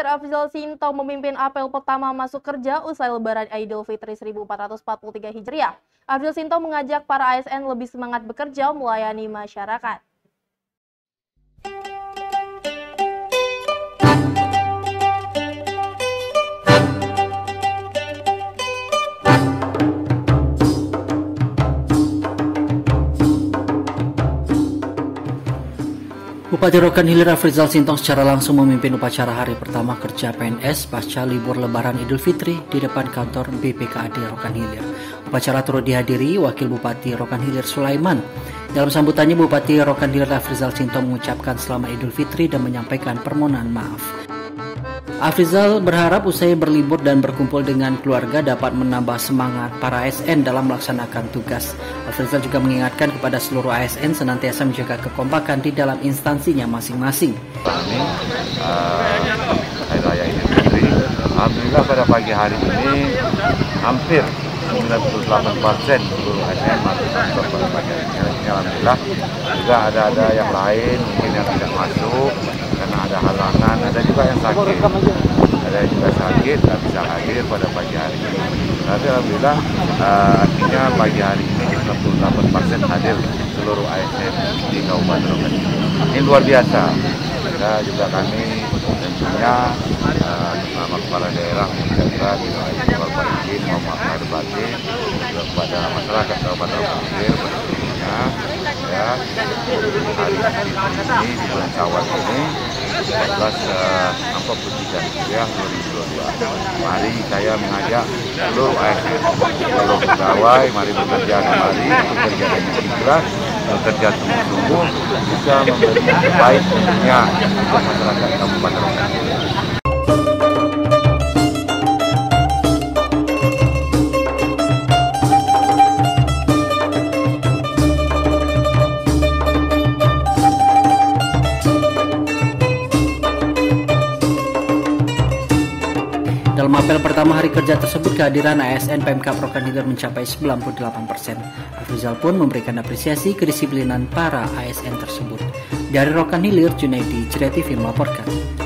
Hilir Afrizal Shinto memimpin apel pertama masuk kerja usai Lebaran Idul Fitri 1443 Hijriah. Afrizal Shinto mengajak para ASN lebih semangat bekerja melayani masyarakat. Bupati Rokan Hilir Afrizal Shinto secara langsung memimpin upacara hari pertama kerja PNS pasca libur Lebaran Idul Fitri di depan kantor BPKAD Rokan Hilir. Upacara turut dihadiri Wakil Bupati Rokan Hilir Sulaiman. Dalam sambutannya, Bupati Rokan Hilir Afrizal Shinto mengucapkan selamat Idul Fitri dan menyampaikan permohonan maaf. Afrizal berharap usai berlibur dan berkumpul dengan keluarga dapat menambah semangat para ASN dalam melaksanakan tugas. Afrizal juga mengingatkan kepada seluruh ASN senantiasa menjaga kekompakan di dalam instansinya masing-masing. Hari Raya Idul Fitri, alhamdulillah pada pagi hari ini hampir 98% seluruh ASN masuk kantor pada pagi hari ini. Alhamdulillah juga ada yang lain mungkin yang tidak masuk karena ada halangan, ada juga yang sakit, nggak bisa hadir pada pagi hari ini. Tapi alhamdulillah artinya pagi hari ini 98% hadir seluruh ASN di Kabupaten Rokan Hilir. Ini luar biasa. Juga kami tentunya bersama kepala daerah menjaga Bapak izin mohon maaf batin kepada masyarakat Kabupaten Rokan Hilir tentunya ya hari ini di bulan Syawal ini 1443 Hijriah 2022. Mari saya mengajak seluruh ASN, seluruh pegawai, mari bekerja kembali, bekerja dengan ikhlas, bekerja sungguh-sungguh, bisa memberi yang terbaik tentunya untuk masyarakat Kabupaten Rokan Hilir. Dalam apel pertama hari kerja tersebut, kehadiran ASN Pemkab Rokan Hilir mencapai 98%. Afrizal pun memberikan apresiasi kedisiplinan para ASN tersebut. Dari Rokan Hilir, Junaidi, Jria TV melaporkan.